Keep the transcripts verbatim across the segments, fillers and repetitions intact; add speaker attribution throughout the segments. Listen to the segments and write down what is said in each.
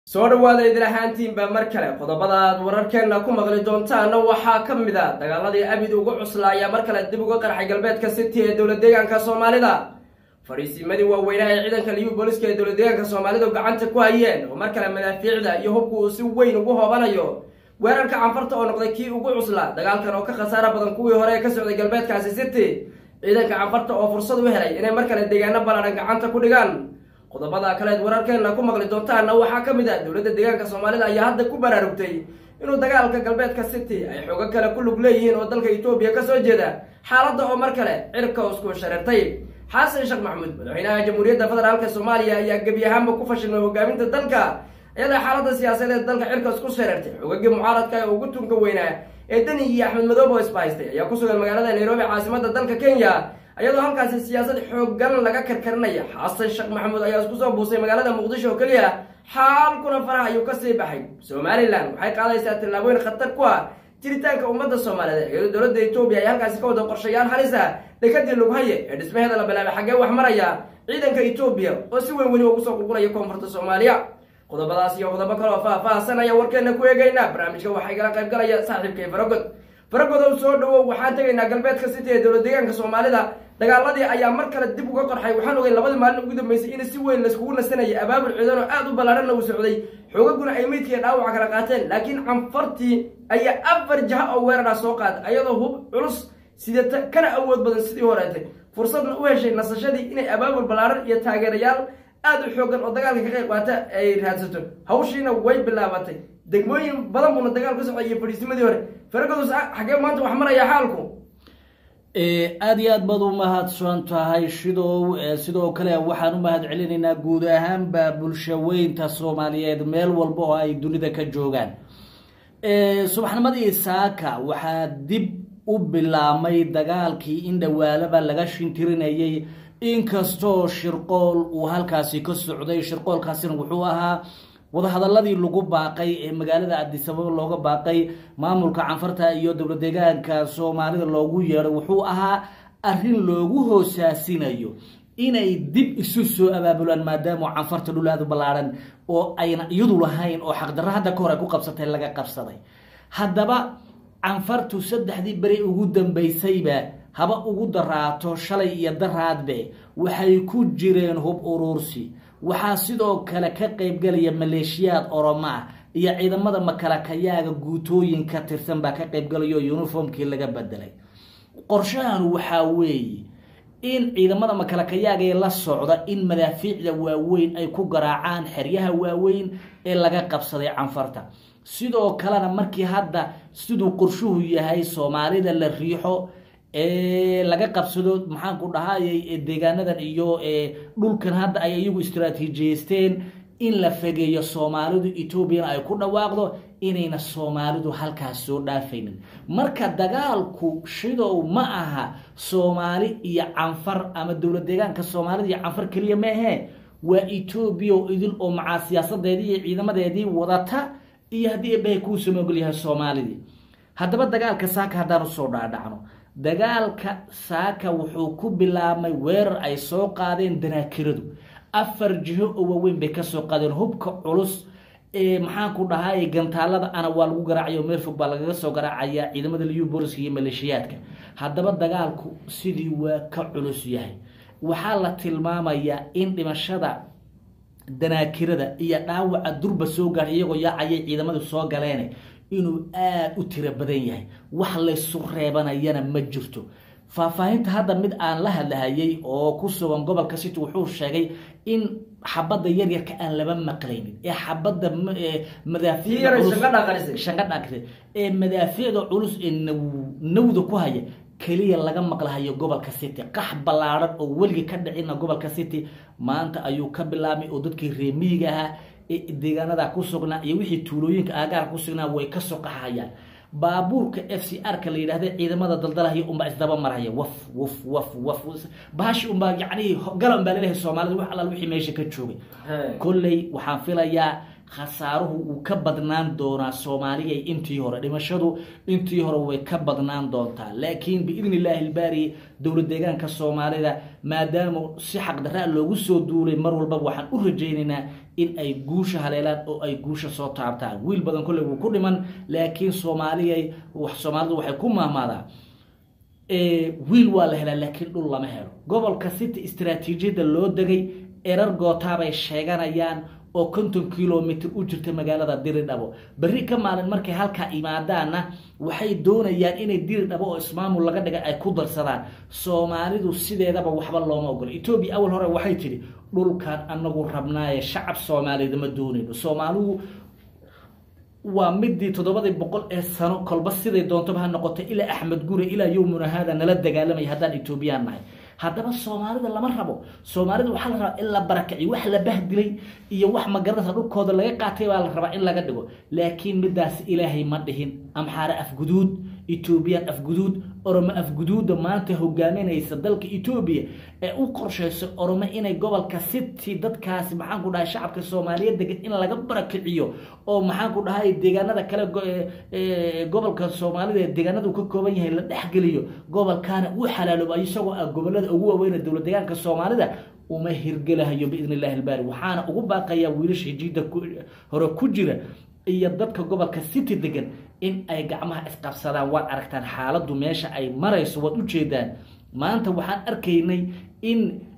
Speaker 1: soo dhawaada idin ahaantiin ba mar kale qodobada wararkeena ku maqli doontaan waxa kamid ah dagaaladii abid ugu cuslaaya mar kale dib uga qarxay galbeedka city ee dawladda deegaanka Soomaalida fariisimadii waaweynaa ee ciidanka liyu booliska ee dawladda deegaanka Soomaalida gacanta ku hayeen oo mar kale madaafiicda iyo hubku si weyn ugu hoobanayo weerarka canfarta oo noqday kii ugu cuslaa dagaalkan oo ka khasaara badan kuwii hore ka socday galbeedkaasi city ciidanka canfarta oo fursad u helay inay mar kale deegaano ballaaran gacanta ku dhigaan qodobada kale ee wararkeena ku maqli doontaan waxa kamid ah dawladda deegaanka Soomaalida ayaa hadda ku baraarugtay inuu dagaalka galbeedka city ay xoog kale ku lug leeyihiin oo dalka Itoobiya ka soo jeeda xaaladda oo mar kale cirka isku shareertay xasan sheekh maxamuud madaxweynaha jamhuuriyadda federaalka Soomaaliya ayaa gabi ahaanba ku fashilmay hogaaminta dalka iyada xaaladda siyaasadeed dalka cirka isku shareertay xoogagii mucaaradka ee ugu tunka weynaa ee Dani iyo Axmed Madoobe oo isbahaystay ayaa ku sugan magaalada Nairobi caasimadda dalka Kenya ayadoo halkaasi siyaasad xooggan laga karkarnaya xasan sheekh maxamuud ayaa isku soo buusay magaalada muqdisho oo kaliya xaalkuna faraha ayuu ka sii baxay Somaliland waxay qaadaysaa tillaabooyin khatar ku ah jiritaanka ummadda Soomaaliyeed iyadoo dawladda Itoobiya ay halkaasi ka wada qorshayaal halis ah dekadii lagu hayay ee dhismaheeda la bilaabay xagee wax maraya ciidanka Itoobiya oo si weyn weli ugu soo qulqulaya koonfurta Soomaaliya qodobadaas iyo qodobo kale oo faahfaahsan ayaa warkeena ku eegaynaa barnaamijka waxay kala qayb galaya saaxiibkay Faragod Faragod oo soo dhawow waxaan tagaynaa galbeedka city ee dawladda deegaanka Soomaalida dagaaladii ayaa mar kale dib uga qorxay waxaan ogay labadii maalin ugu dambeysay in si weyn la iskugu nasanayay abaabul ciidan oo aad u ballaaran u socday xoogaguna ay meedkii dhaawac kala qaateen laakiin canfartii ayaa afar jaha oo weerar soo qaad ayadoo hub culus sidata kana awood badan sidii horeetay fursadna u heshay nasashadii inay abaabul ballaaran iyo taageerayaal aad u xoogan oo dagaalka ka qayb qaata ay raadsato hawshiina way bilaabatay degmooyin badan buu dagaal ka socday fariisimadii hore Faragod xagee maanta wax maraya xaalku
Speaker 2: aad iyo aad baad u mahadsan tahay sidoo sidoo kale waxaan u mahad celinaynaa guud ahaanba bulshaweynta Soomaaliyeed meel walba oo ay dunida ka joogaan subaxnimadii saaka waxaa dib u bilaamay dagaalkii in dhawaalaba laga shintirinayay inkastoo shirqool uu halkaasi ka socday shirqoolkaasina wuxuu ahaa wadahadaladii lagu baaqay ee magaalada Addis Ababa looga baaqay maamulka canfarta iyo dawladda deegaanka Soomaalida loogu yeeray wuxuu ahaa arrin loogu hoosaasinayo inay dib isu soo abaabulaan maadaama canfarta dhulaadu ballaaran oo ayna iyadu lahayn oo xaqdarro hadda ka hor ay ku qabsatay laga qabsaday haddaba canfartu saddexdii bari ugu dambeysayba haba ugu daraato shalay iyo daraadbe waxay ku jireen hub urursi waxaa sidoo kale ka qayb galaya maleeshiyaad Oromo iyo ciidamada makalakayaaga guutooyinka tirsan baa ka qayb galayo uniformkii laga bedelay qorshahan waxa weeye in ciidamada makalakayaaga ee la socda in madaafiicda waaweyn ay ku garaacaan xeryaha waaweyn ee laga qabsaday canfarta sidoo kalena markii hadda sidoo qorshuhu yahay Soomaalida la riixo ee laga qabsado maxaan ku dhahaayay deegaanadan iyo ee dhulkan hadda ay iyagu istiraatiijiyeysteen in la fageeyo Soomaalidu Itoobiya ay ku dhawaaqdo inayna Soomaalidu halkaas soo dhaafaynin marka dagaalku shidow ma aha Soomaali iyo canfar ama dawladda deegaanka Soomaalida iyo canfar kaliya ma aha waa Itoobiya oo idil oo maca siyaasadeedii iyo ciidamadeedii wadata iyo hadii ay ku sameeyay yahay Soomaalida haddaba dagaalka saaka hadaan soo dhaadhacno dagaalka saaka wuxuu ku bilaabmay weerar ay soo qaadeen danaakiradu afar jiho oo waaweyn bay ka soo qaadeen hubka culus ee maxaan ku dhahay gantaalada ana waa lagu garaacayo meel fog baa laga soo garaacaya ciidamada liyu booliska iyo maleeshiyaadka haddaba dagaalku sidii waa ka culus yahay waxaa la tilmaamayaa in dhimashada danaakirada iyo dhaawaca durba soo gaaray iyagoo yaacay ciidamadu soo galeen inuu aad u tiro badan yahay wax la isu reebanayana ma jirto faahfaahinta hadda mid aan la hadlayay oo ku sugan gobolka city wuxuu sheegay in xabada yar yar ka aan laba maqlaynin ee xabada madaafiicda shaqo dhaqaysay ee madaafiicda culus ee nawda ku haya kaliya laga maqlahayo gobolka city qax ballaaran oo waliga ka dhicina gobolka city maanta ayuu ka bilaabay oo dadkii reemiga ahaa deegaanada ku sugnaa iyo wixii tuulooyinka aagaar ku sugnaa way ka soo qaxayaan baabuurka F C R ka la yiraahdo ciidamada daldalaha umba isdaba maraya waf waf waf waf baash umba yaani galan baa leeyahay Soomaalida wax alla wixii meesha ka joogay kullay waxaan filayaa khasaaruhu uu ka badnaan doonaa Soomaaliya intii hore dhimashadu intii hore way ka badnaan doontaa laakiin biidni Ilaahi albaari dawlad deegaanka Soomaalida maadaama si xaq darra loogu soo duulay mar walba waxaan u rajaynaynaa in ay guusha haleelaan oo ay guusha soo taabtaan wiil badan kulli uu ku dhiman laakiin Soomaaliya wax Soomaalidu waxay ku maamaadaa ee wiil waa la helaa laakiin dhul lama helo gobolka City istiraatiijiyada loo dagay erar gootaa bay sheeganayaan oo konton kilomitir u jirta magaalada Diridhabo bari ka maalin markay halka imaadaana waxay doonayaan inay Diridhabo oo ismaamul laga dhigay ay ku darsadaan Soomaalidu sideedaba waxba looma ogol Ethiopia awal hore waxay tiri dhulkan anagu rabnaaye shacab Soomaaliyeed ma doonayno Soomaalidu waa midii todobadii boqol ee sano kolba siday doonto ba noqotay ila Axmed Gure ila yawmuna hada nala dagaalamay hadaan Ethiopia nahay haddaba Soomaalida lama rabo Soomaalida waxa la rabaa in la barakiciyo wax la bahdilay iyo wax magaranaysa dhulkooda laga qaatay baa la rabaa in laga dhigo laakiin midaas Ilaahay ma dhihin amxaara afguduud Ethiopia afguduud Oromo afguduud maanta hogaaminaysa dalka Ethiopia ee u qorsheyso Oromo inay gobolka City dadkaasi maxaan ku dhahay shacabka Soomaaliyeed degan in laga barakiciyo oo maxaan ku dhahay deegaanada kale ee gobolka Soomaalida deegaanadu ka kooban yahay la dhaxgeliyo gobolkaana uu xalaaloobay isagoo ah gobolada ugu waaweyn ee dawlad deegaanka Soomaalida uma hirgalahayo biidni Ilaahi albaari waxaana ugu baaqaya wiilasha jiida hore ku jira iyo dadka gobolka City degan in ay gacmaha isqabsadaan waan aragtaan xaaladdu meesha ay marayso wad u jeedaan maanta waxaan arkaynay in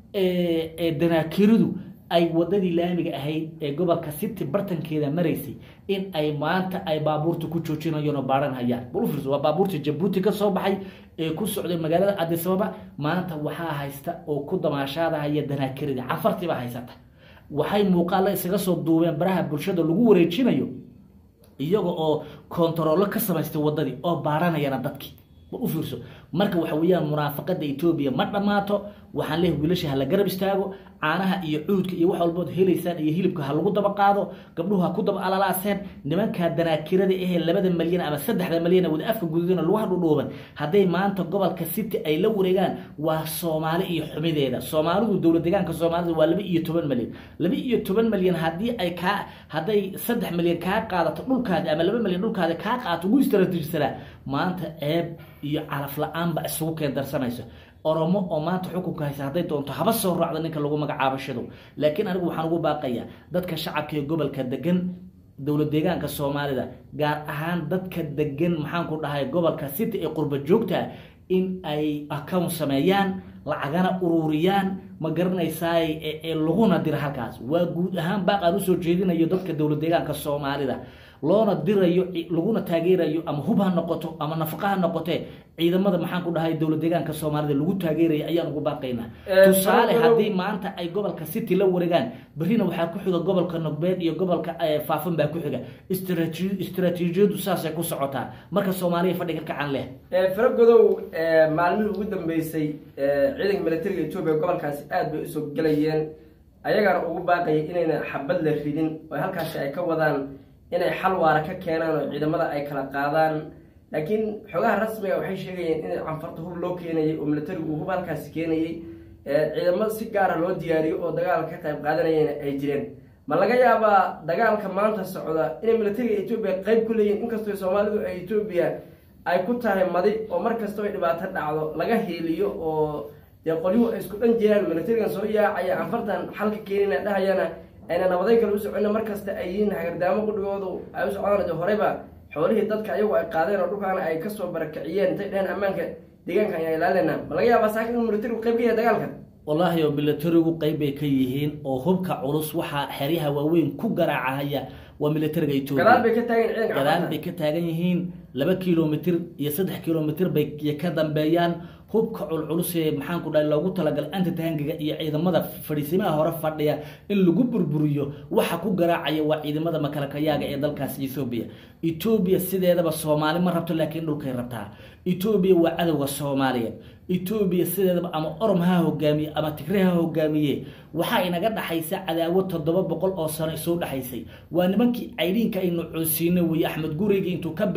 Speaker 2: ee danaakiridu ay wadadii laamiga ahayd ee gobolka City bartankeeda maraysay in ay maanta ay baabuurta ku joojinayeen oo baaran hayaan bulfurs waa baabuurta Djibouti ka soo baxay ee ku socday magaalada Addis Ababa maanta waxa haysta oo ku damaashaadaya danaakirida cafartiba haysata waxay muuqaal isaga soo duubeen baraha bulshada lagu wareejinayo iyaga oo kontaroolo ka samaystay wadadii oo baaranayana dadkii u fiirso marka waxa weeyaan munaafaqada Ethiopia ma dhamaato waxaan leeyahay wiilasha la garab istaago caanaha iyo cuudka iyo wax walba heelaysaan iyo hilibka ha lagu daba qaado gabdhuhu ku daba alalaaseen nimanka danaakirada ee labada malyan ama saddex malyan wada afka gududana lagu hadhu dhooban haday maanta gobolka City ay la wareegaan waa Soomaali iyo xumideeda Soomaalidu dawlad deegaanka Soomaalida waa laba iyo toban malyan laba iyo toban malyan hadii ay ka haday saddex malyan ka qaadato dhulkaada ama laba malyan dhulkaada ka qaato ugu istiraatiijisana maanta ceeb iyo calaf la'aan ba isugu keen darsanayso Oromo oo maanta xukunka haysa haday doonto haba soo raacdo ninka lagu magacaabo shido laakiin anigu waxaan ugu baaqayaa dadka shacabka ee gobolka degan dawlad deegaanka Soomaalida gaar ahaan dadka degan maxaan ku dhahay gobolka City ee qurba joogta in ay account sameeyaan lacagana ururiyaan ma garanaysaa ee laguna dir halkaas waa guud ahaan baaqan u soo jeedinayo dadka dawlad deegaanka Soomaalida loona dirayo laguna taageerayo ama hubha noqoto ama nafaqaha noqote ciidamada maxaan ku dhahay dawlad deegaanka Soomaalida lagu taageerayo ayaan ugu baaqaynaa tusaale hadii maanta ay gobolka City la wareegaan barina waxa ku xiga gobolka Nogbeed iyo gobolka Faafan baa ku xiga istiraatiijiyadu saas ay ku socotaa marka Soomaaliya fadhiga ka can leh
Speaker 1: ee faragodow maalmihii ugu dambeysay ciidanka militariga Ethiopia gobolkaasi aad bay u soo galayeen ayagana ugu baaqay inayna xabad la ridin oo halkaas ay ka wadaan inay xal waara ka keenaan oo ciidamada ay kala qaadaan laakiin xogaha rasmiga waxay sheegayeen in canfarta hub loo keenayay oo militarigu hub halkaas keenayay ee ciidamada si gaar ah loo diyaariyo oo dagaal ka qayb qaadanayeen ay jireen ma laga yaabaa dagaalka maanta socda in militariga Ethiopia qayb ku leeyihiin inkastoo Soomaalidu ay Ethiopia ay ku tahay madi oo markasta ay dhibaato dhacdo laga heeliyo oo ya qoliyo isku dhan jiraan militariga soo yaacay canfartan xalka keenina dhahayana ayna nabaday kala u socon markasta ay yihiin hagardaamo qudhigoodu ay u socdaan horeyba xoolihii dadka ayagu ay qaadeen oo dhulkaan ay ka soo barakiciyeen intay dheen ammaanka deegaanka ay ilaalinayaan ma laga yaabaa saakin in militarigu qayb ka yahay dagaalkan
Speaker 2: wallahi oo militarigu qayb bay ka yihiin oo hubka culus waxa xiriyaha waaweyn ku garaacaya waa militariga Ethiopia
Speaker 1: gadaal bay ka taagan ciidanka
Speaker 2: gadaal bay ka taagan yihiin laba kiiloomitir iyo saddex kiiloomitir bay ka dambeeyaan hubka culculus ee maxaan ku dhahay loogu talagal anta taangiga iyo ciidamada fadhiisimaha hore fadhiya in lagu burburiyo waxa ku garaacaya waa ciidamada makalakayaaga ee dalkaas Ethiopia Ethiopia sideedaba Soomaali ma rabto laakiin dhulkay rabtaa Ethiopia waa cadawga Soomaaliyeed Ethiopia sideedaba ama Oromo ha hogaamiye ama Tigray ha hogaamiye waxa inaga dhaxaysa cadaawad toddoba boqol oo sano soo dhaxaysay waa nimankii aydiinka ay nuucsiinay way Axmed Gureyga intuu ka bilaabay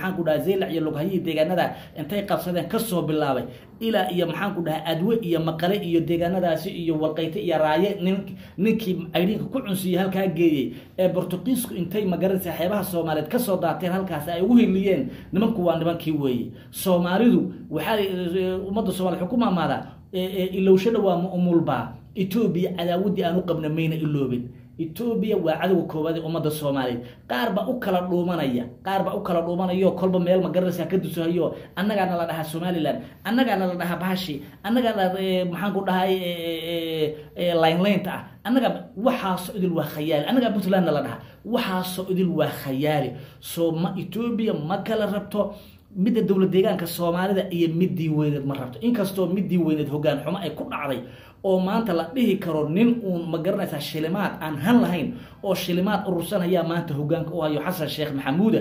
Speaker 2: maxaan ku dhahay zeylac iyo lughayi deegaanada intay qabsadeen ka soo bilaabay ilaa iyo maxaan ku dhahay adwe iyo maqale iyo deegaanadaasi iyo walqayte iyo raaye nin ninkii aydiinka ku cunsiyay halkaa geeyey ee Portugiisku intay magaranaysa xeebaha Soomaaliyeed ka soo daateen halkaas ay ugu hiliyeen nimanku waa nimankii weeyey Soomaalidu waxa ummadda Soomaaliyeed xukuumada ee ilowshada waa umulba Ethiopia cadaawadi aan u qabna meena iloobin Ethiopia waa cadawga koowaad ee ummadda Soomaaliyeed qaar ba u kala dhuumanaya qaar ba u kala dhuumanayo kolba meel ma garanaysa ka dusayo annaga la dhaha Somaliland annaga la dhaha Bahashi annaga maxaan ku dhahay ee line line ta annaga waxa soo idil waa khayaali annaga Puntland la dhaha waxa soo idil waa khayaali soo ma Ethiopia ma kala rabto midda dawlad deegaanka Soomaalida iyo midii weyneed ma rabto inkastoo midii weyneed hogaan xumo ay ku dhacday oo maanta la dhihi karo nin uu ma garanaysa shilimaad aan han lahayn oo shilimaad urursanaya maanta hogaanka oo hayo Xasan Sheekh Maxamuud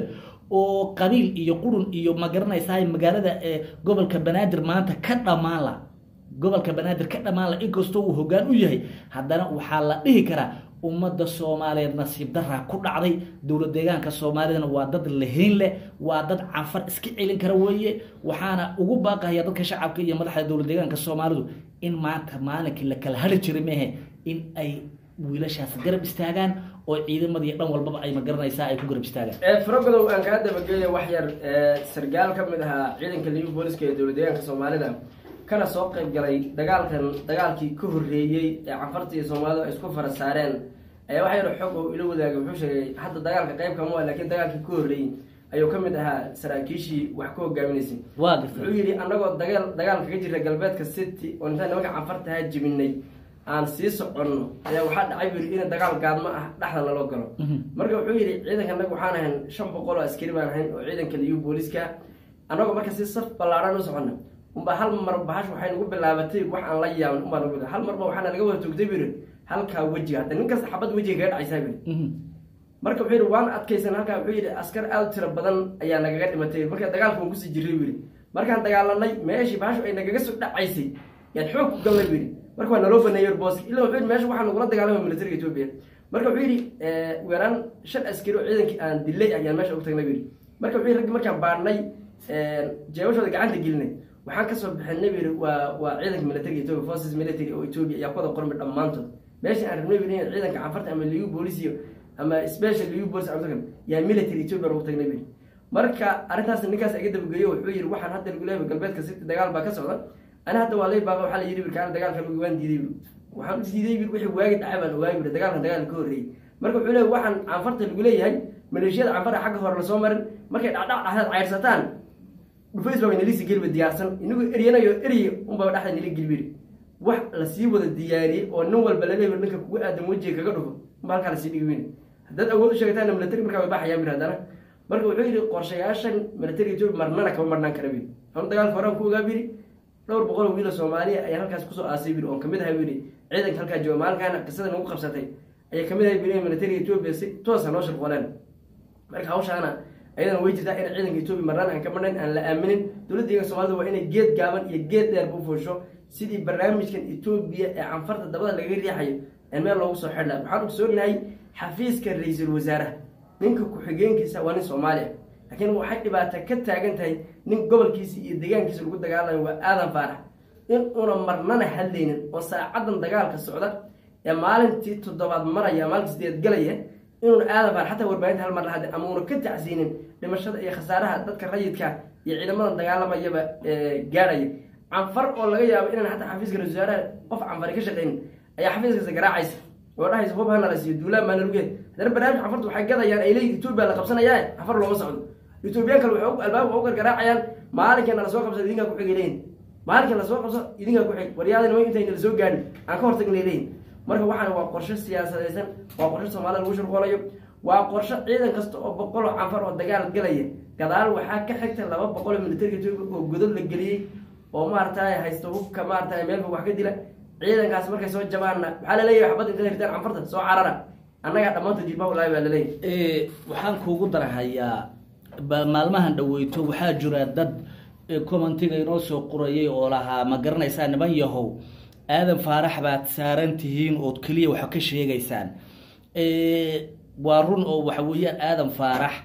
Speaker 2: oo qabiil iyo qurun iyo ma garanaysa magaalada ee gobolka Banaadir maanta ka dhamaan la gobolka Banaadir ka dhamaan la inkastoo uu hogaan u yahay haddana waxa la dhihi karaa ummadda Soomaaliyeed nasiib darra ku dhacday dawlad deegaanka Soomaalidana waa dad lahayn leh waa dad canfar iska celin kara weeye waxaana ugu baaqaya dadka shacabka iyo madaxda dawlad deegaanka Soomaalidu in maanta maalinkii la kala hali jiray mehe in ay wiilashaas garab istaagaan oo ciidamadii dhan walba ay ma garanaysaa ay ku garab istaagaan
Speaker 1: ee faragodow aan ka dabageeyay wax yar ee sargaal ka mid ah ciidanka liiga booliska ee dawlad deegaanka Soomaalida kana soo qayb galay dagaalkan dagaalkii ka horeeyay ee canfartii Soomaalida isku farasaareen ayaa waxa yar xog oo ila wadaagay wuxuu sheegay hadda dagaalka qayb kama ah laakiin dagaalkii ka horeeyay ayuu ka mid ahaa saraakiishii wax ka hogaaminaysay
Speaker 2: waa
Speaker 1: wuxuu yiri anagoo dagaal dagaalka ka jira galbeedka city oo inta naga canfarta ha jibinay aan sii soconno ayaa waxa dhacay in dagaal gaadma ah dhaxda loo galo marka wuxuu yiri ciidanka naga waxaan ahayn shan boqol oo askari baan ahayn oo ciidanka liiga booliska anagoo marka si saf ballaaran u soconno umba hal mar bahash waxay nagu bilaabatay wax aan la yaabin umba nagu hal marba waxaan laga wada tugtay bir halka wajiga hadda ninka saxabad wajiga ka dhacaysa bir marka wuxuu yiri waan adkaysan halka wuxuu yiri askar aad tiro badan ayaa nagaga dhimatay marka dagaalku ku sii jiray bir markaan dagaalanay meeshii bahash ay nagaga soo dhacaysay yaad xoog ku galay bir marka waa naloo baneeyay boos ilaa wuxuu meesha waxaan ugu dagaalamay militariga Ethiopia marka wuxuu yiri ee weeraan shan askari oo ciidankii aan dilay ayaa meesha ugu tagnay bir marka wuxuu yiri markaan baarnay ee jeewashooda gacanta gelinay waxaan ka soo bixinay bir waa waa ciidanka militariga Ethiopia forces military oo Ethiopia ayaa ku wada qormay dhamaantood meesha aan rabnay in ciidanka canfarta ama liiga booliska ama special liiga booliska ama yaa military Ethiopia ugu tagnay bir marka arintaas ninkaas ay dabageeyo wuxuu yiri waxaan hadda lagu leeyahay galbeedka city dagaal baa ka socda ana hadda waa leey baa waxa la yiri birkaan dagaalka lagu waan diiday waxaan diiday bir wixii waagi dhacay baan ogaay bir dagaalka dagaal ka horeeyay marka wuxuu leeyahay waxaan canfarta lagu leeyahay maleeshiyada canfarta xagga hore la soo marin markay dhacdhac dhaxad cayrsataan dhufays baa inay lisi gelbi diyaarsan inagu eriyanayo eriy umba dhaxda inay gelbi wax la sii wada diyaariyay oo nin walba la leeyahay ninka kugu aadan wajiga kaga dhufo marka la sii dhigwin hadda awood u sheegtaan military marka way baxayaan bir hadana marka wuxuu yiri qorshayaashan military Ethiopia marnana kama marnaan kara bir han dagaalka hore ku ogaa bir dhowr boqol oo wiil Soomaaliya ay halkaas ku soo aasay bir oo kamid ah bir ciidanka halka jooga maalkan qisada nagu qabsatay ay kamid ah bir military Ethiopia si toos ah noo shaqoolaan marka hawshaana aydan way jirtaa in ciidanka Ethiopia marnaan aan ka marnaan aan la aaminin dawladda Soomaaliya waa inay geed gaaban iyo geed dheer u fuusho sidii barnaamijkan Ethiopia ee canfarta dabada laga riixayo in meel loogu soo xidhaa waxaan u soo nahay xafiiska ra'iisul wasaaraha ninka ku xigeenkiisa waa nin Soomaaliya laakiin waxay dhibaato ka taagan tahay nin gobolkiisa iyo deegaankiisa lagu dagaalayo waa aadan faarax in una marnana hadlaynin oo saacadan dagaalka socda ee maalintii toddobaad maraya maalintii sideed galaya inuu aadan faarax xataa warbaahinta hal mar lahad ama una ka tacsiinin dhimashada iyo khasaaraha dadka rayidka iyo ciidamada dagaalamayaba gaaraya canfar oo laga yaabo inaan xataa xafiiska ra'iisul wasaaraha qof canfar ka shaqeyn ayaa xafiiskiisa garaacaysa oo dhahaysa hub hana la siiyo duulaan baan lagu geed hadana barnaamij canfartu waxay gadayaan ay leeyihiin Ethiopia la qabsanayaa canfar looma socdo Ethiopia kale waxay albaab ugu garaacayaan maalinkan la soo qabsaday idinka ku xigeen maalinkan la soo qabso idinka ku xig waryaadana way intay la soo gaadhin aan ka hortagnay leeyihiin marka waxaan waa qorshe siyaasadeedsan waa qorshe Soomaaliya lagu shirqoolayo waa qorshe ciidan kasta oo boqol oo canfar oo dagaal galaya gadaal waxaa ka xigta laba boqol oo military Ethiopia oo godad la galiyay oo maartay haysto hubka maartay meel wax ka dila ciidankaas markay soo jabaana waxa la leeyahay xabad inta hirtaan canfarta soo carara annaga dhamaantood jilba walaa baa la leeyahay
Speaker 2: ee waxaan kuugu darahayaa maalmahan dhaweyto waxaa jira dad commentiga inoo soo qorayay oo lahaa ma garanaysaa niman yahow aadan faarax baad saaran tihiin oo kaliya waxa ka sheegaysaan ee waa run oo waxa weeyaan aadan faarax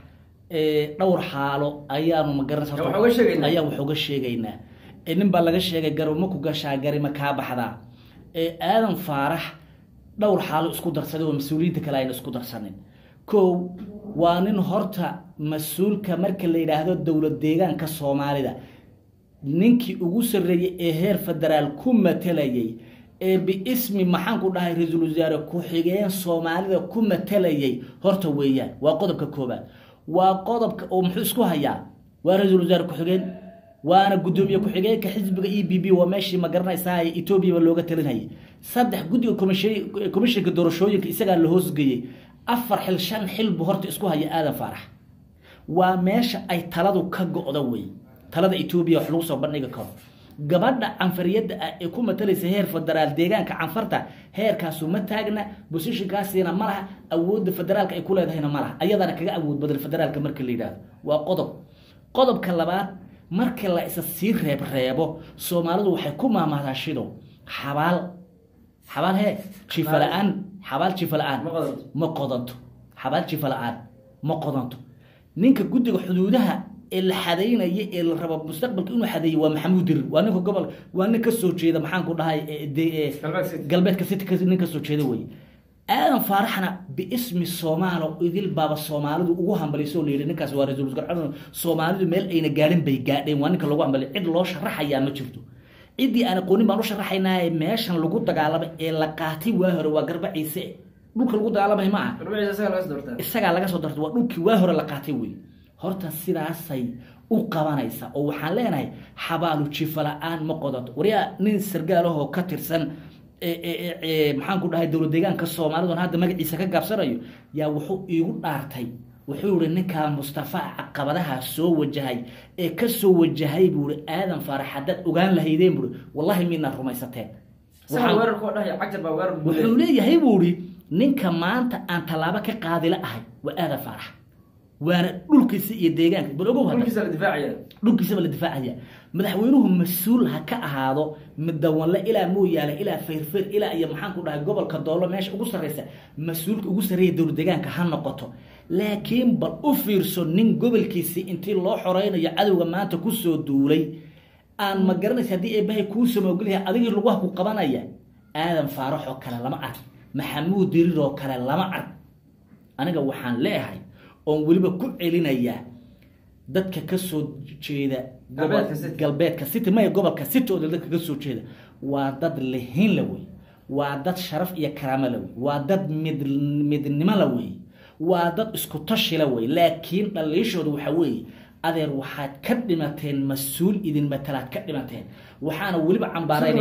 Speaker 2: dhowr xaalo ayaanu magaranaysa ayaa wax uga sheegaynaa nin baa laga sheegay garmo ku gashaa garima ka baxdaa aadan faarax dhowr xaalo isku darsaday oo mas'uuliyiinta kale ay isku darsaneen koow waa nin horta mas'uulka marka la yiraahdo dawlad deegaanka Soomaalida ninkii ugu sareeyay ee heer federaal ku matalayay ee biismi maxaan ku dhahay ra'iisul wasaare ku xigeen Soomaalida ku matalayay horta weeyaan waa qodobka koobaad waa qodobka oo muxuu isku hayaa waa ra'iisul wasaare ku xigeen waana gudoomiye ku xigeenka xisbiga E B B waa meeshii ma garanaysaa Ethiopia looga talinayay saddex guddiga komishanka doorashooyinka isaga la hoosgeeyay afar xil shan xil bu horta isku haya aadan faarax waa meesha ay taladu ka go'do way talada Ethiopia wax lagu soo bandhigi karo gabadha anfariyada ee ku matalaysa heer federaal deegaanka anfarta heerkaas uma taagna positionkaasina ma laha awoodda federaalka ay ku leedahayna ma laha ayadana kaga awood badan federaalka marka la yiraahdo waa qodob qodobka labaad marka la isa sii reeb reebo Soomaalidu waxay ku maamahdaa shido xabaal xabaal he jifalaan xabaal jifalaan ma qodanto xabaal jifalaan ma qodanto ninka guddiga xuduudaha ee la xadeynaya ee la rabo mustaqbalka inuu xadeeyo waa Maxamuud Dirir waa ninka gobol waa nin ka soo jeeda maxaan ku dhahay galbeedka city ka nin ka soo jeeda way aadan faaraxna biismi Soomaalo idil baba Soomaalidu ugu hambaleyso leeyahay ninkaas waa ra'iisul wasaare Soomaalidu meel ayna gaarin bay gaadheen waa ninka lagu hambalay cid loo sharaxaya ma jirto cidii aan aqoonin baan u sharaxaynaa meeshan lagu dagaalamay ee la qaatay waa hore waa garbaciise dhulka lagu dagaalamay ma aha isaga laga soo dartay waa dhulkii waa hore la qaatay way horta sidaasay u qabanaysa oo waxaan leenahay xabaalu jifalaan ma qodato wariya nin sargaalaho ka tirsan ee maxaan ku dhahay dawlad deegaanka Soomaalidu hadda magaciisa ka gaabsanayo yaa wuxuu iigu dhaartay wuxuu yiri ninka Mustafa caqabadaha soo wajahay ee ka soo wajahay buu aadan faarax hadad ogaan lahaydeen buu wallahi miina rumaysateen
Speaker 1: waxaan weerar ku dhahay cajab baa weerar
Speaker 2: wuxuu leeyahay buu ninka maanta aan talaabo ka qaadi la ahay waa aadan faarax waana dhulkiisa iyo deegaanka bal ogow
Speaker 1: dhulkiisa la difaacaya
Speaker 2: dhulkiisa la difaacaya madaxweynuhu mas'uul ha ka ahaado midawale ilaa mooyaale ilaa feerfeer ilaa iyo maxaan ku dhahay gobolka doolo meesha ugu sareysa mas'uulka ugu sareeya dawlad deegaanka ha noqoto laakiin bal u fiirso nin gobolkiisa intii loo xoreynayo cadawga maanta ku soo duulay aan ma garanaysa hadii ay bahay ku samooglahay adigii lagu ku qabanaya aadan faarax oo kale lama ark Maxamuud Dirir oo kale lama ark aniga waxaan leeyahay oo waliba ku celinaya dadka ka soo jeeda galbeedka city ma gobolka city oo dadka ka soo jeeda waa dad lehin la way waa dad sharaf iyo karaamo la way waa dad mid midnimo la way waa dad isku tashi la way laakiin dhaliishoodu waxa weey adeer waxaad ka dhimateen mas'uul idin matalaad ka dhimateen waxaana waliba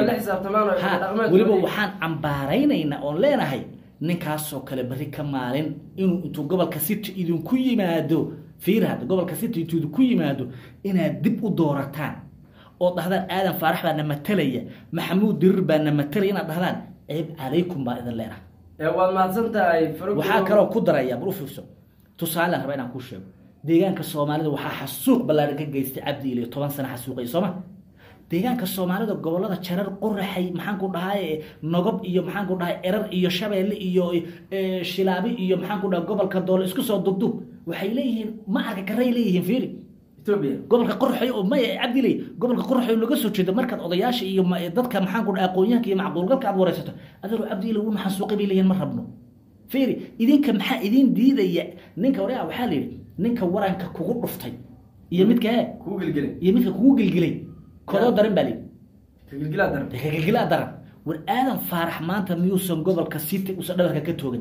Speaker 2: cambaaraynaa waliba waxaan cambaaraynaynaa oo leenahay ninkaas oo kale bari ka maalin inuu intuu gobolka city idin ku yimaado fiirada gobolka city intuu ku yimaado inaad dib u doorataan oo dhahdaan aadan faarax baa matalaya Maxamuud Dirir baa matalaya inaad dhahdaan ayb calaykum baa idin leeyahay
Speaker 1: ee waad mahadsantahay
Speaker 2: faruq waxa kale oo ku daraya brufiso tusaale raba inaan ku sheego deegaanka Soomaalida waxa xasuuq balaaran ka geystay Cabdi Ilay toban sano xasuuqay Soomaa deegaanka Soomaalida gobolada Jarar Qoraxay maxaan ku dhahay Nogob iyo maxaan ku dhahay Erar iyo Shabeelle iyo Shilaabi iyo maxaan ku dhahay gobolka Doolo isku soo dubdub waxay leeyihiin ma arka karay leeyihiin fiiri
Speaker 1: Ethiopia
Speaker 2: gobolka Qoraxay oo ma Cabdi Ilay gobolka Qoraxay laga soo jeedo markaad odayaasha iyo dadka maxaan ku dhahay aqoonyahanka iyo macquulgalka aad waraysato adeer Cabdi Ilay uu xasuuqay leeyihiin ma rabno fiiri idinka maxaa idin diidaya ninka wariya waxa leeyahay ninka waranka kugu dhuftay iyo midka
Speaker 1: kugu gilgilay
Speaker 2: iyo midka kugu gilgilay كذا درن بالي
Speaker 1: كجلجلا درن
Speaker 2: كجلجلا درن والآدم فرح ما أنت ميوسن قبل كسيت وصدق كتوجد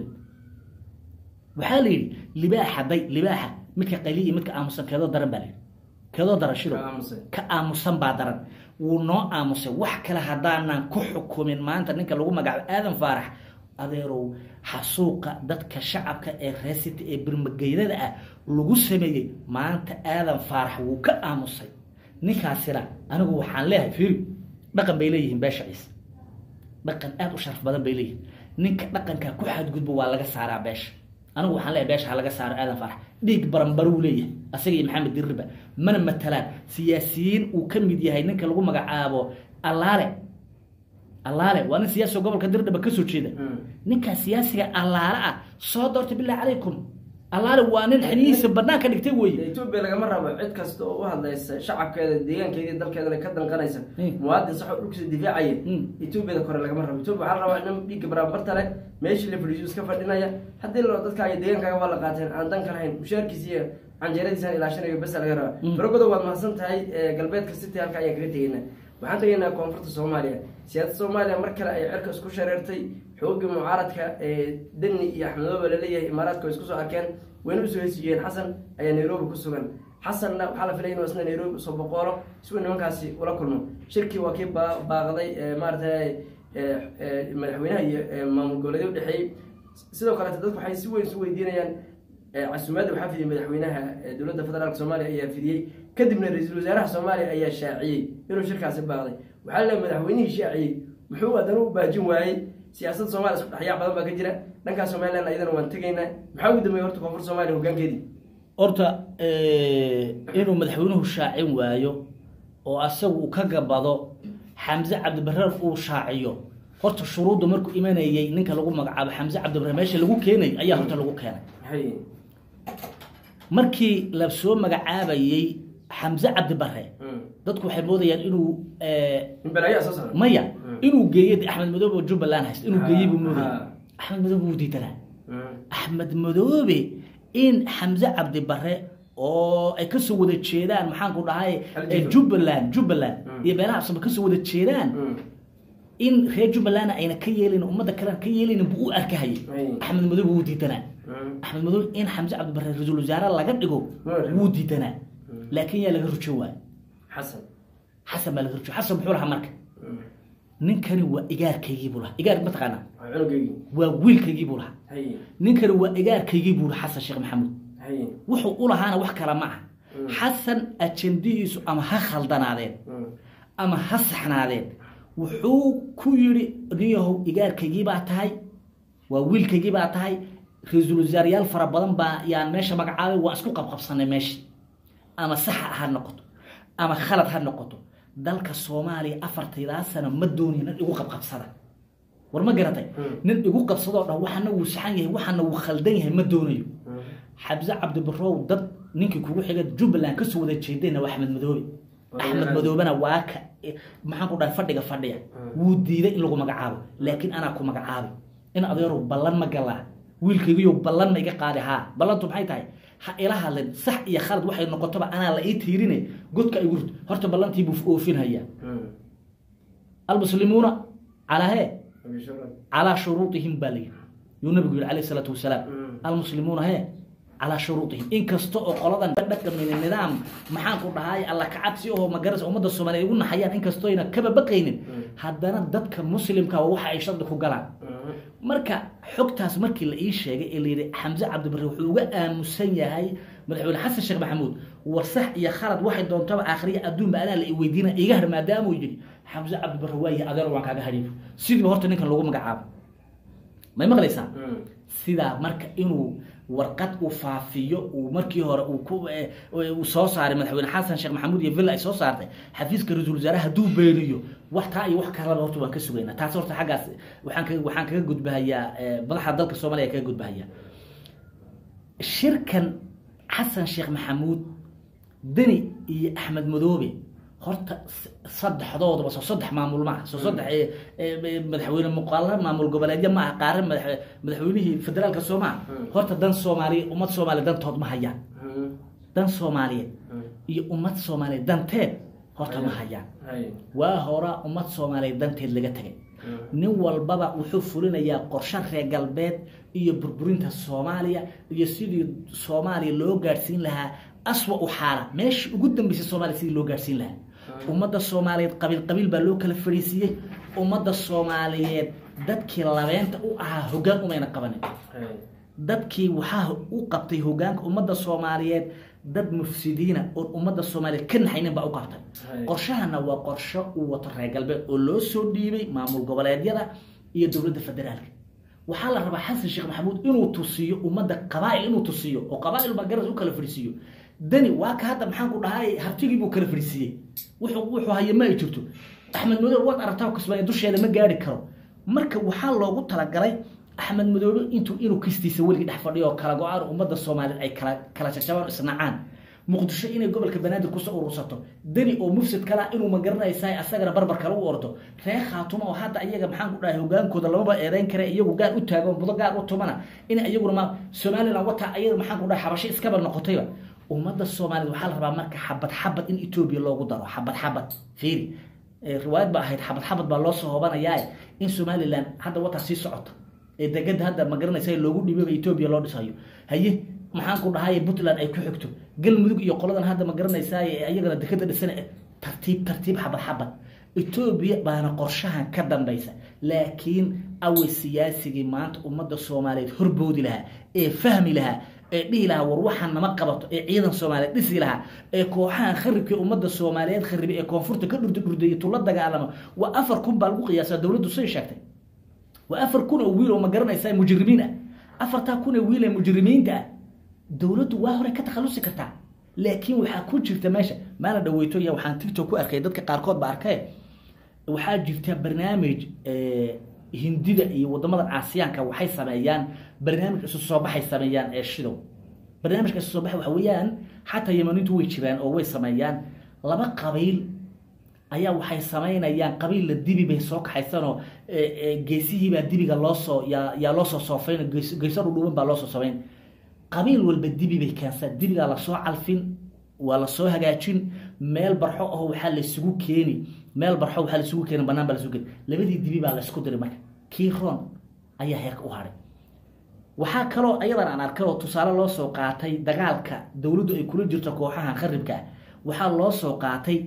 Speaker 2: وحالي لباحة بي لباحة متك قليل متك أمسن كذا درن بالي كذا درن شنو كأمسن بعد درن ونوع أمسن وحكي لها دارنا كحكم من ما أنت نك لو ما قال آدم فرح أديرو حسوق دتك شعب كإرسيت إبرمجيدة لجوسمي ما أنت آدم فرح وكأمسن ninkaasina anigu waxaan leeyahay fiiri dhaqan bay leeyihiin beeshaciis dhaqan aad u sharaf badan bay leeyihiin ninka dhaqanka ku xadgudbo waa laga saaraa beesha anigu waxaan leeyahay beesha laga saaro aadan farax dhiig baranbar uu leeyahay asaga iyo Maxamed Dirir mana matalaan siyaasiyiin uu ka mid yahay ninka lagu magacaabo Allaale Allaale waa nin siyaasi gobolka Dirir ka soo jeeda ninka siyaasiga Allaale ah soo doortay billaah calaykum allaale waa nin xiniisa banaanka dhigtay weeye
Speaker 1: Ethiopia lagama rabo cid kasta oo u hadlaysa shacabkeeda deegaankeeda dalkeeda ka danqanaysa muwaadin sax oo dhulkiisa difaacaya Ethiopia kore lagama rabo Ethiopia waxa la rabaa in dhiig barabarta leh meeshii la fadhiyo iska fadhinaya hadii loo dadka ay deegaankaaga waa la qaateen aan dan ka lahayn mushaarkiisa canjeeradiisa ilaashanayo bas laga rabaa farqada waad mahadsan tahay galbeedka city halka ay kaga tagayna waxaan tagaynaa koonfurta Soomaaliya siyaasadda Soomaaliya mar kale ay cirka isku shareertay xoogga mucaaradka ee Dani iyo Axmed Madoobe la leeyahay imaaraadka isku soo arkeen wayna u soo heshiiyeen Xasan ayaa Nairobi ku sugan Xasanna waxa la filayay inuu isna Nairobi soo boqolo si uu nimankaasi ula kulmo shirkii waa kii baaqday maartay madaxweynaha iyo maamul goboleedyada u dhaxeeyay sidoo kale dadku waxay si weyn isu weydiinayaan casuumada waxa fidiyay madaxweynaha dowladda federaalka Soomaaliya ayaa fidiyay kadibna ra'iisul wasaaraha Soomaaliya ayaa shaaciyay inuu shirkaasi baaqday waxa la madaxweynaha shaaciyay muxuu adan u baajin waayay siyaasadda Soomaaliya isku dhaxyaa badan baa ka jira dhanka Soomaaliland ayadana waan tagaynaa maxaa ugu dambeeyay horta koonfur Soomaaliya hoggaankeedii
Speaker 2: horta ee inuu madaxweynuhu shaacin waayo oo asagu uu ka gabado Xamza Cabdi Barre uu shaaciyo horta shuruudu markuu imanayay ninka lagu magacaabo Xamza Cabdi Barre meesha lagu keenay ayaa horta lagu keenay hay markii la soo magacaabayay Xamza Cabdi Barre dadku waxay moodayaan inuu ee
Speaker 1: balaya asasan
Speaker 2: maya inuu geeyay Axmed Madoobe oo Jubbaland hayst inuu geeyay buu moodayay Axmed Madoobe uu diidanaa Axmed Madoobe in Xamza Cabdi Barre oo ay ka soo wada jeedaan maxaan ku dhahay Jubbaland Jubbaland iyo beelaha sabab ka soo wada jeedaan in reer Jubbaland ayna ka yeelin umada kale ka yeelin buu u arkay Axmed Madoobe uu diidanaa Axmed Madoobe in Xamza Cabdi Barre ra'iisul wasaare laga dhigo uu diidanaa laakiin yaa laga rujoowaa Xasan Xasan ma laga rujow Xasan wuxuu lahaa marka ninkani waa igaarkaygii buu lahaa igaar ma taqaana waa wiilkaygii buu lahaa ninkani waa igaarkaygii buu lahaa Xasan Sheekh Maxamuud wuxuu u lahaana wax kala ma ah Xasan ajendiisu ama ha khaldanaadeen ama ha saxnaadeen wuxuu ku yiri riyahow igaarkaygii baa tahay waa wiilkaygii baa tahay ra'iisul wasaarayaal fara badan baa yaan meesha magacaabay waa isku qabqabsanay meesha ama sax ha noqoto ama khalad ha noqoto dalka Soomaaliya afartayda sano ma doonina igu qabqabsada war ma garatay nin igu qabsado dhan waxana uu saxan yahay waxana uu khaldan yahay ma doonayo Xamza Cabdi Barre dad ninkii kugu xiga Jubbaland ka soo wada jeedayna waa Axmed Madoobe Axmed Madoobena waa ka maxaan ku dhahay fadhiga fadhiya wuu diiday in lagu magacaabo laakiin ana ku magacaabo in adeero ballan ma galaa wiilkaygiyo ballan ma iga qaadi ha ballantu maxay tahay ha ila hadlin sax iyo khalad waxay noqotaba ana la ii tiirinay godka ay gurto horta ballantii buu oofin haya almuslimuuna ala he ala shurutihim bali yu nabiga alayhi salatu wasalaam almuslimuuna he على شروطهم إن كستو قلدا بدك من النظام محان قد هاي الله كعبسي أو مجرس أو مدة الصومالية يقولنا حيان إن كستو هنا كبا بقين هذانا دتك مسلم كوحة يشرد خجلا مركا حكتاس مركي اللي إيش اللي حمزة عبد البر وحوجة مسيا هاي مدحول حسن الشيخ محمود ورصح يا خالد واحد دون طبع آخرية أدون بأنا اللي ويدينا إيجار ما دام ويجري حمزة عبد البر هو يقدر وعك هذا هريف سيد بهرت إنك اللي هو مجعب ما يمغليسا سيدا مركا إنه warqad uu faafiyo uu markii hore uu ku uu soo saaray madaxweyne Xasan Sheekh Maxamuud iyo Villa ay soo saartay xafiiska ra'iisul wasaaraha haduu beeriyo wax taa iyo wax kale horta waan ka sugaynaa taas horta xagaas waxaan ka waxaan kaga gudbahayaa madaxda dalka Soomaaliya kaga gudbahayaa shirkan Xasan Sheekh Maxamuud Dani iyo Axmed Madoobe horta saddexdoodaba soo saddex maamul ma soo saddex madaxweyne muqaalada maamul goboleedyo ma qaaran madaxweynihii federaalka Soomaaliya horta dan Soomaaliya ummad Soomaaliya dantood ma hayaan dan Soomaaliya iyo ummad Soomaaliya danteed horta ma hayaan waa hora ummad Soomaaliya danteed laga tagay nin walbaba wuxuu fulinayaa qorshe reer galbeed iyo burburinta Soomaaliya iyo sidii Soomaaliya loo gaarsiin lahaa aswa u xaala meeshii ugu dambeysay Soomaaliya sidii loo gaarsiin lahaa ummadda Soomaaliyeed qabiil qabiil baa loo kala fariisiyay ummadda Soomaaliyeed dadkii labeenta u ahaa hoggaan umayna qabanin dadkii waxa uu qabtay hoggaanka ummadda Soomaaliyeed dad mufsidiina oo ummadda Soomaaliyeed ka naxaynin baa u qabtay qorshahana waa qorshe uu wato reer galbeed oo loo soo dhiibay maamul goboleedyada iyo dawladda federaalka waxa la rabaa Xasan Sheekh Maxamuud inuu tusiyo ummadda qabaa'il inuu tusiyo oo qabaa'il ba garas u kala fariisiyo dani waa ka hadda maxaan ku dhahay hartigii buu kala fariisiyay wuxuu wuxuu hayay ma ay jirto Axmed Madoobe waad aragtaa kasbay dusheeda ma gaari karo marka waxa loogu talagalay axmed madoobe intuu inuu kistiisa weligii dhex fadhiyo kala go-aan ummadda soomaaliyeed ay kala kala jajabaan isnacaan muqdisho inay gobolka banaadir kusoo urursato dani oo mufsid kala inuu ma garanaysaa asagana barbar kala u ordo reer khaatumo oo hadda iyaga maxaan ku dhahay hogaankooda lamaba eedeyn kare iyagu gaar u taago mudo gaar u tumana in iyaguna ma Soomaaliland wata ayaga maxaan ku dhahay xabashi iskaba noqotayba ummadda Soomaaliyeed waxa la rabaa marka xabad xabad in Ethiopia loogu daro xabad xabad fiiri riwaayad ba ahayd xabad xabad baa loo soo hobanayaa in Soomaaliland hadda wata sii socoto ee degada hadda ma garanaysaa loogu dhibay Ethiopia loo dhisayo haye maxaan ku dhahay Puntland ay ku xigto galmudug iyo qoladan hadda ma garanaysaa ayagana dekada dhisan tartiib tartiib xabad xabad Ethiopia baana qorshahan ka dambaysa laakiin awi siyaasigii maanta ummadda Soomaaliyeed horboodi laha ee fahmi laha ee dhihi laha war waxaan nama qabato ee ciidan Soomaaliyeed dhisi laha ee kooxahan kharibka ummadda Soomaaliyeed kharibay ee koonfurta ka dhurdu dhurday tula dagaalama waa afar kun baa lagu qiyaasaa dawladdu soo sheegtay waa afar kun oo wiil oo ma garanaysaa mujrimiin ah afarta kun oo wiil ee mujrimiinta dawladdu waa hore ka takhalusi kartaa laakiin waxa ku jirta meesha maana dhaweyto ya waxaan TikTok ku arkay dadka qaar kood ba arkay waxa jirta barnaamij ee hindida iyo wadamada Aasiyaanka waxay sameeyaan barnaamij isu soo baxay sameeyaan ee shido barnaamijka isu soo baxay waxa weeyaan xataa Yemeniintu way jiraan oo way sameeyaan laba qabiil ayaa waxay sameynayaan qabiil la dibi bay soo kaxaysanoo geesihi baa dibiga loo soo ya ya loo soo soofeen geesar u dhuuban baa loo soo sameyn qabiil walba dibi bay kaasa dibiga la soo calfin wala soo hagaajin meel barxo oo waxa la isugu keeni meel barxo waxa la isugu keeni banaan baa la isugu keeni labadii dibi baa la isku diray marka kii roon ayaa heerka u haray waxa kale oo ayadan aan arkay oo tusaale loo soo qaatay dagaalka dawladdu ay kula jirto kooxaha kharibka waxa loo soo qaatay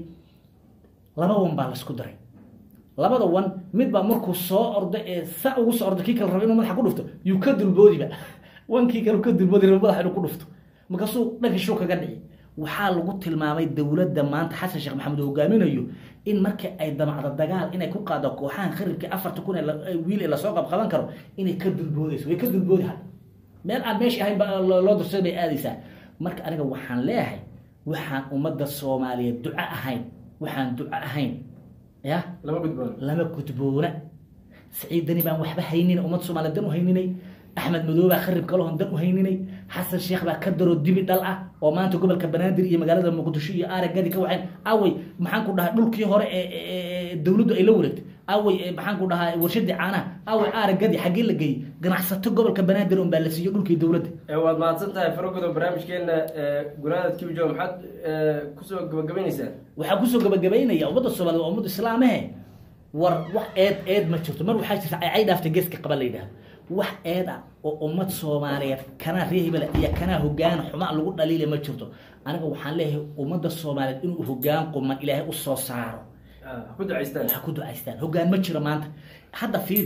Speaker 2: laba wan baa la isku diray labada wan mid baa markuu soo orday ee sa ugu soo orday kii kale rabo inuu madaxa ku dhufto yuu ka dulboodiba wankii kale ka dulboodiba madaxa inuu ku dhufto markaasuu dhankii shoo kaga dhici waxaa lagu tilmaamay dawladda maanta Xasan Sheekh Maxamed hogaaminayo in marka ay damacdo dagaal inay ku qaado kooxahan kharibka afarta kun ee wiil ee la soo qab qaban karo inay ka dulboodayso way ka dulboodayaan meel aan meesh ahayn loo dirsaday bay aadaysaa marka aniga waxaan leeyahay waxaan ummadda Soomaaliyeed duca ahayn waxaan duca ahayn ya
Speaker 1: lama gudboon
Speaker 2: lama gudboona Saciidani baan waxba haynin ummadda Soomaaliyeed dan u hayninay Axmed Madoobe kharib kale oo dan u hayninay Xasan Sheekh baa ka daro dibi dhal ah oo maanta gobolka Banaadir iyo magaalada Muqdisho iyo Aragadi ka waxaan away maxaan ku dhahay dhulkii hore ee dawladdu ay la wareegtay away maxaan ku dhahay warshadii caanaha away Aragadi xagee la geeyay ganacsato gobolka Banaadir oo baa la siiyay dhulkii dawladda
Speaker 1: ee waad maadsan tahay farogooda barnaamijkeena gunaadkii u jooga maxaad ku soo gabagabaynaysaa
Speaker 2: waxa ku soo gabagabaynaya ummadda Soomaaliyeed oo ummadda Islaamaha war wax eed eed ma jirto mar waxa jirta ay dhaaftay geeska qabalayda wax eeda oo ummad Soomaaliyeed kana reehibal iyo kana hogaan xuma lagu dhaliilay ma jirto aniga waxaan leeyahay ummadda Soomaaliyeed inuu hogaan quman Ilaahay u soo saaro
Speaker 1: ku ducaystaan
Speaker 2: ku ducaystaan hogaan ma jiro maanta hadda fiir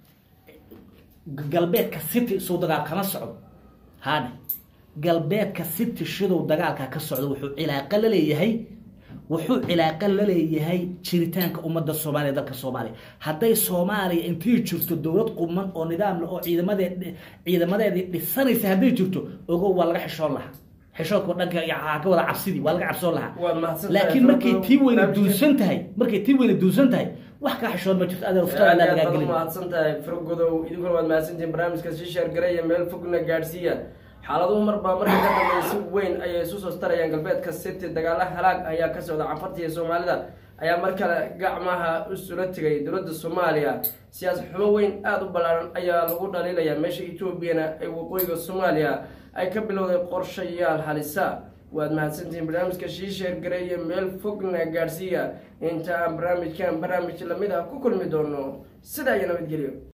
Speaker 2: galbeedka city soo dagaal kama socdo hada galbeedka city shidow dagaalka ka socdo wuxuu ilaaqa la leeyahay wuxuu ilaaqa la leeyahay jiritaanka ummadda Soomaaliyeed dalka Soomaaliya haday Soomaaliya intii jirto dawlad quman oo nidaam leh oo ciidamadeed ciidamadeed dhisanaysa haday jirto ogo waa laga xishoon lahaa xishoodku dhanka ka wada cabsidii waa laga cabsoon lahaa laakiin markay tii weyn duusan tahay markay tii weyn duusan tahay wax ka xishood ma jirto adeer uftaa la laga galin
Speaker 1: maadsan tahay fargodow idinku waad maadsantiin barnaamijka si share gareeya meel fogna gaarsiiya xaaladuhu marba marka ka dambeysay weyn ayay isu soo starayaan galbeedka city dagaal halaag ayaa ka socda cafartiga Soomaalida ayaa markale gacmaha u sula tagay dawladda Soomaaliya siyaasad xumo weyn aad u balaaran ayaa lagu dhaliilayaa meesha Ethiopia ay waqooyiga Soomaaliya ay ka bilowday qorshayaal halisa waad mahadsantiin barnaamijka share gareeya meel fogna gaarsiiya inta barnaamijkan barnaamij lamid ah ku kulmi doono sida ay nabadgelyo.